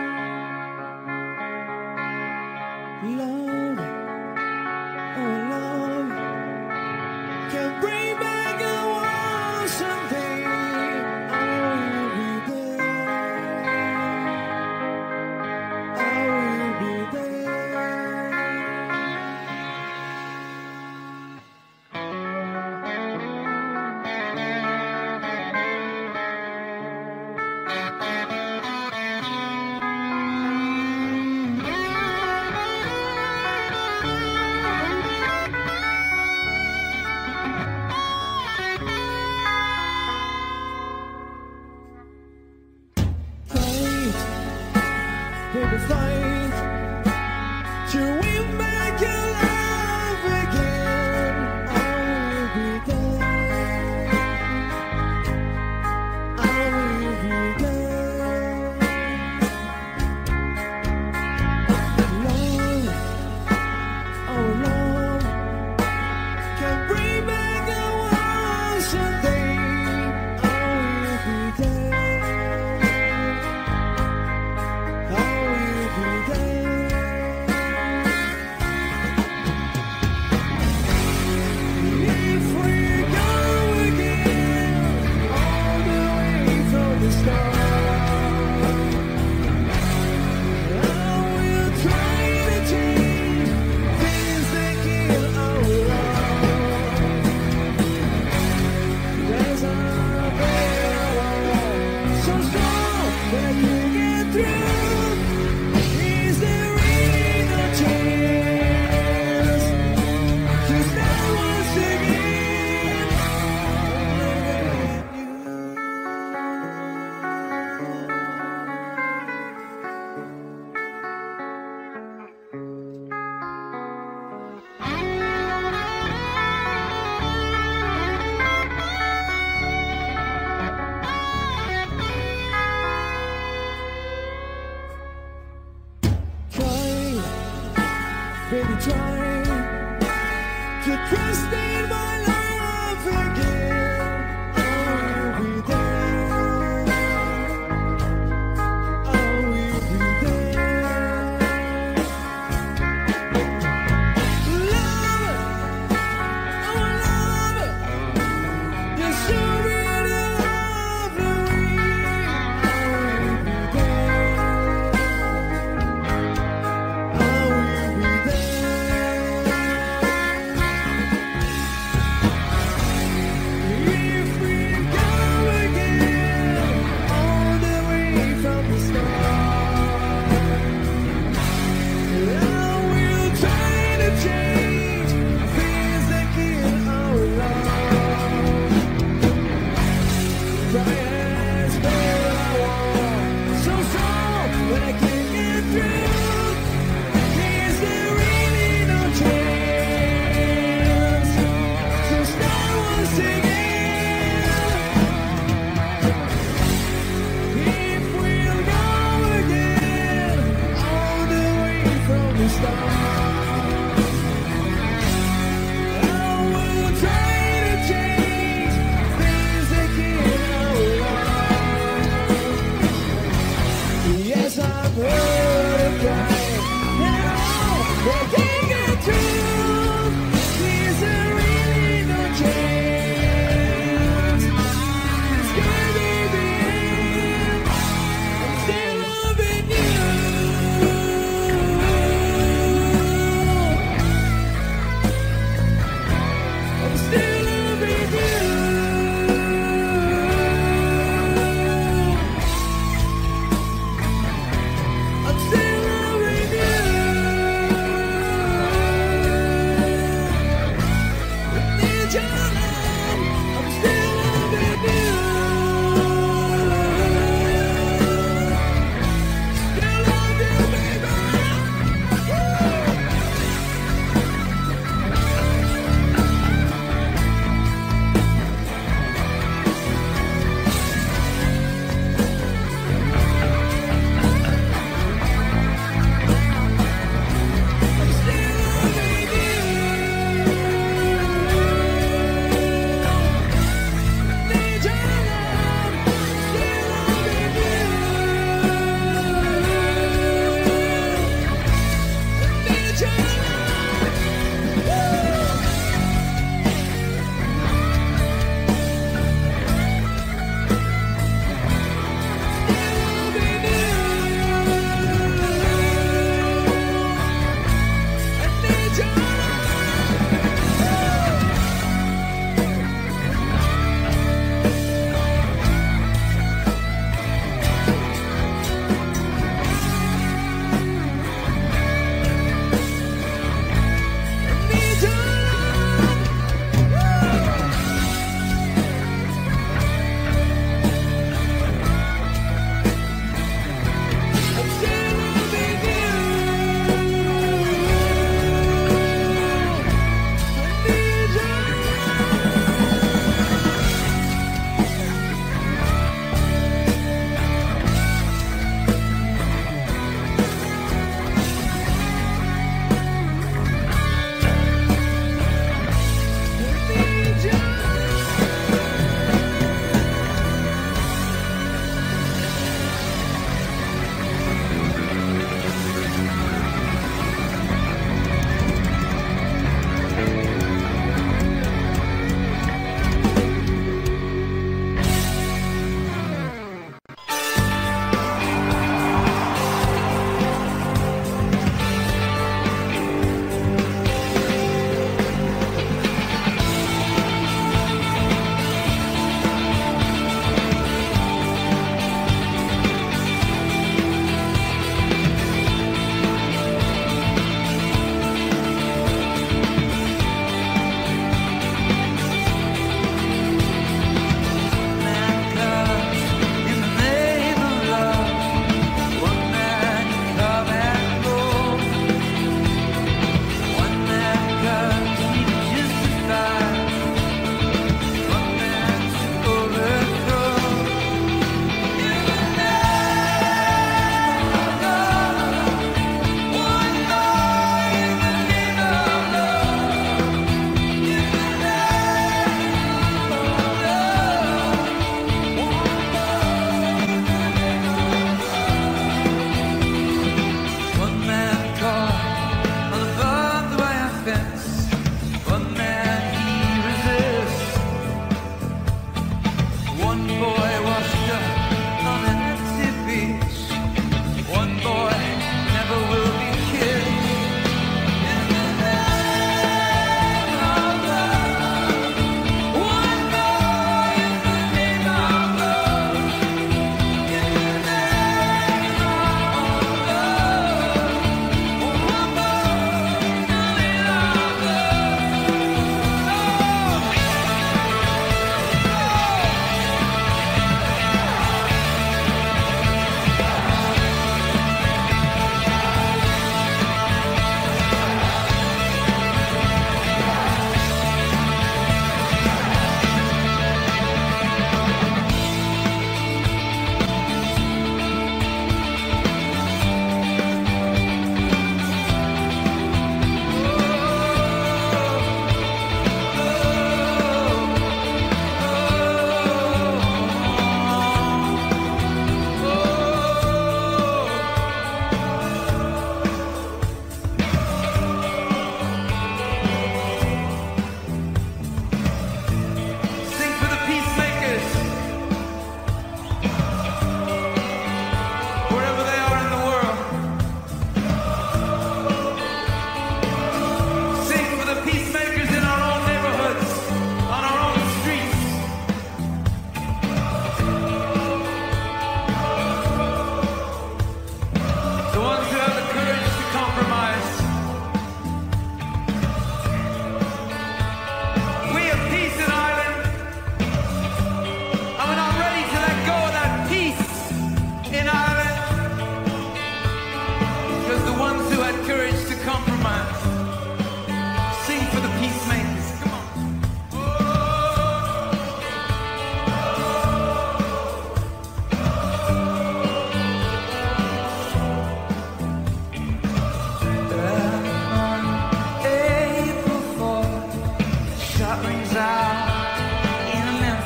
Love, oh love, can bring back a world someday. I will be there. I will be there. Fight, baby, fight. Till we make it love again, I will be there. I will be there. Love, oh love, can bring back a world someday. I will be there. I will be Baby, try to trust in my love again. I will be there. I will be there. Love, oh love, you're so really lovely. I will be there. I will be there. If we go again, all the way from the start, I will try to change things that kill our love. Try as hard I want, so strong when I can't get through. Is there really no chance to start once again?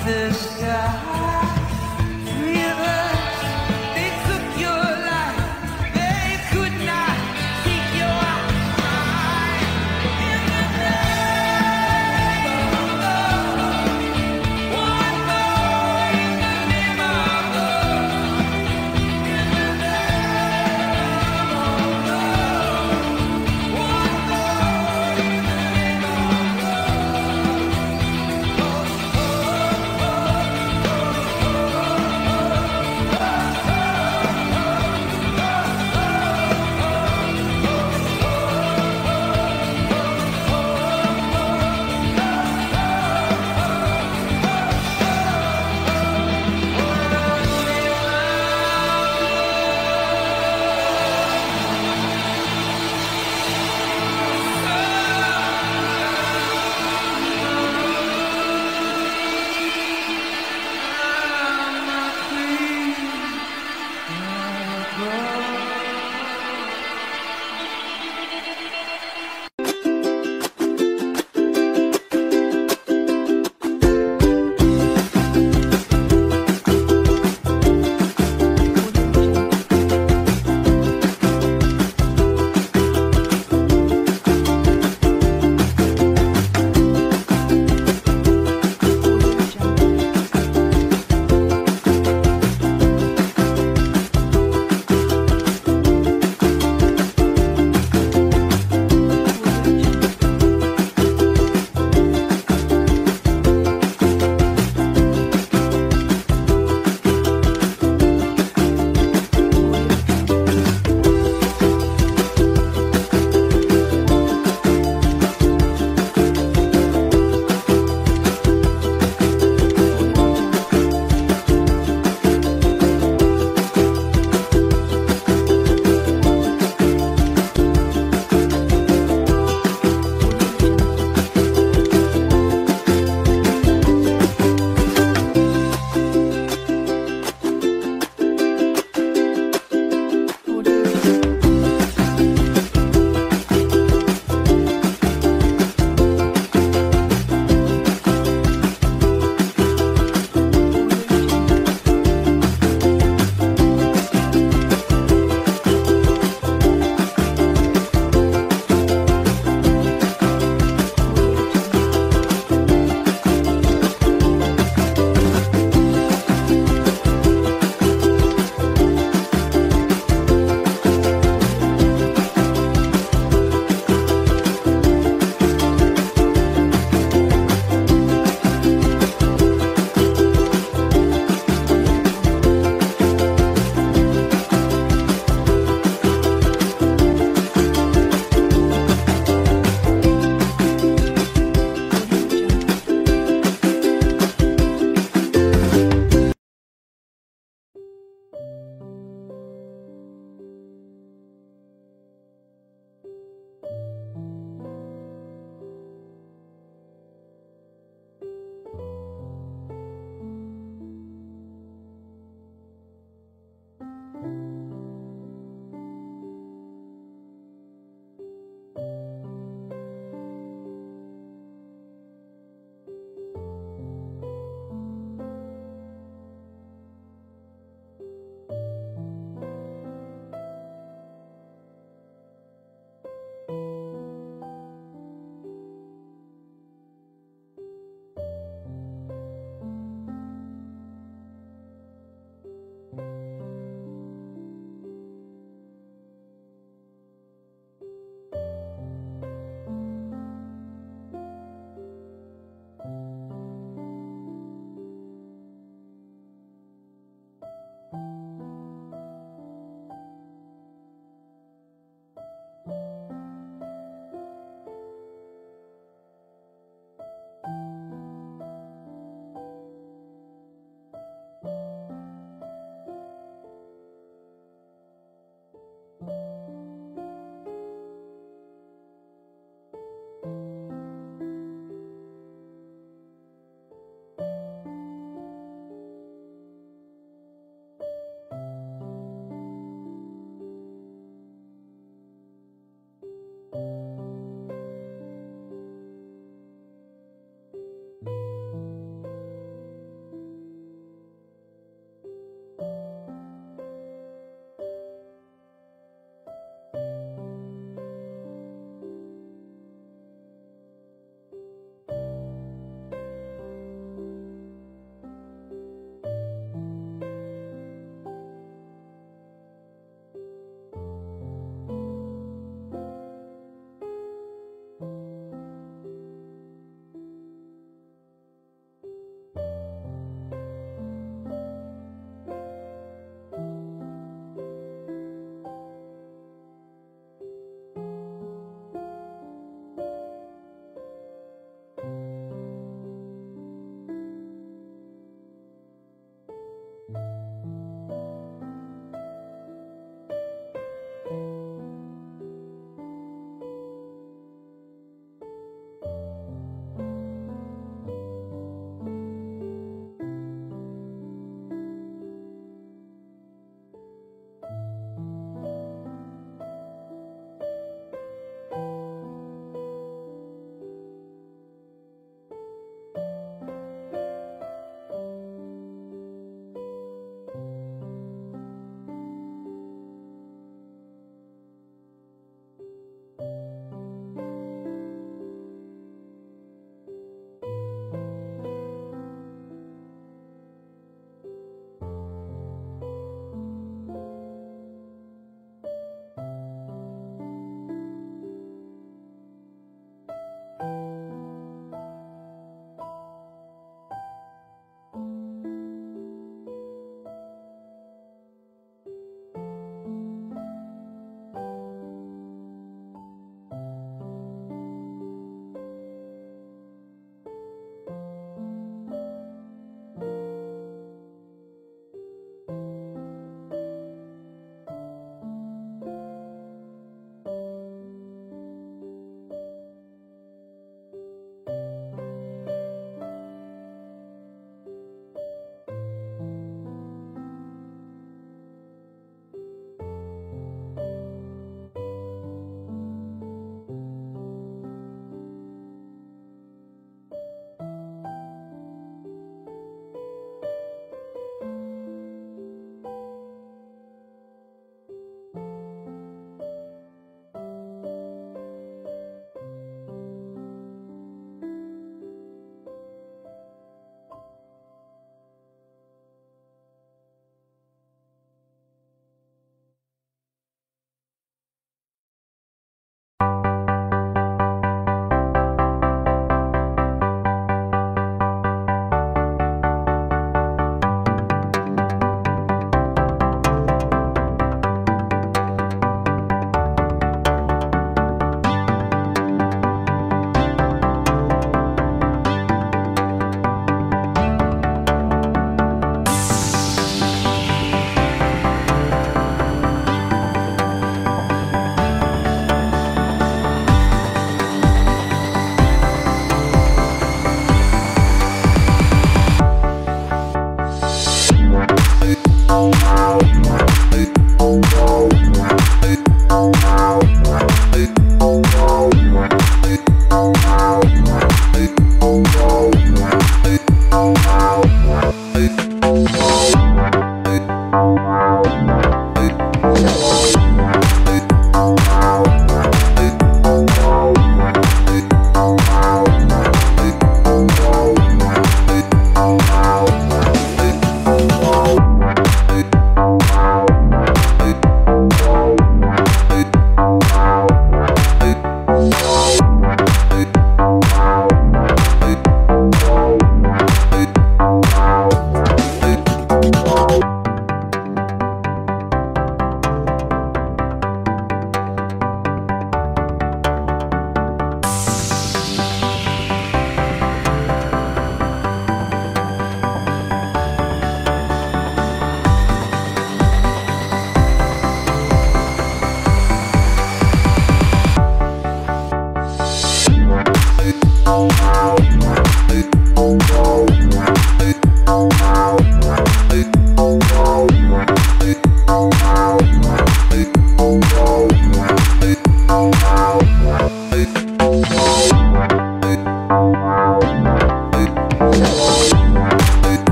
the sky.